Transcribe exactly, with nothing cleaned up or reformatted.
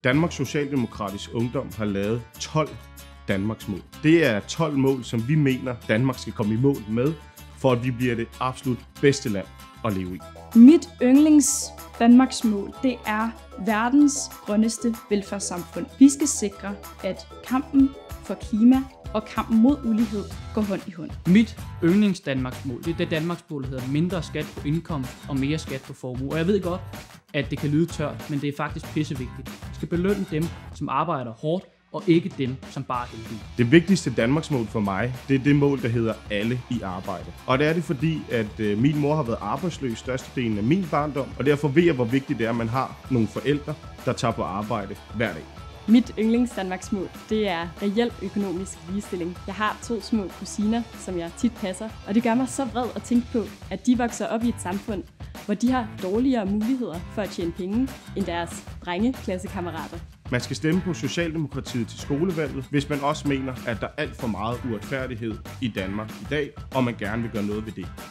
Danmarks Socialdemokratiske Ungdom har lavet tolv Danmarks mål. Det er tolv mål, som vi mener, Danmark skal komme i mål med, for at vi bliver det absolut bedste land at leve i. Mit yndlings Danmarks mål, det er verdens grønneste velfærdssamfund. Vi skal sikre, at kampen for klima og kampen mod ulighed går hånd i hånd. Mit yndlings Danmarks mål, det er det Danmarks mål, der hedder mindre skat på indkomst og mere skat på formue. Og jeg ved godt, at det kan lyde tørt, men det er faktisk pissevigtigt. Vi skal belønne dem, som arbejder hårdt, og ikke dem, som bare er heldige. Det vigtigste Danmarks mål for mig, det er det mål, der hedder alle i arbejde. Og det er det fordi, at min mor har været arbejdsløs størstedelen af min barndom, og derfor ved jeg, hvor vigtigt det er, at man har nogle forældre, der tager på arbejde hver dag. Mit yndlings Danmarks mål, det er reel økonomisk ligestilling. Jeg har to små kusiner, som jeg tit passer, og det gør mig så vred at tænke på, at de vokser op i et samfund, hvor de har dårligere muligheder for at tjene penge end deres drengekassekammerater. Man skal stemme på Socialdemokratiet til skolevalget, hvis man også mener, at der er alt for meget uretfærdighed i Danmark i dag, og man gerne vil gøre noget ved det.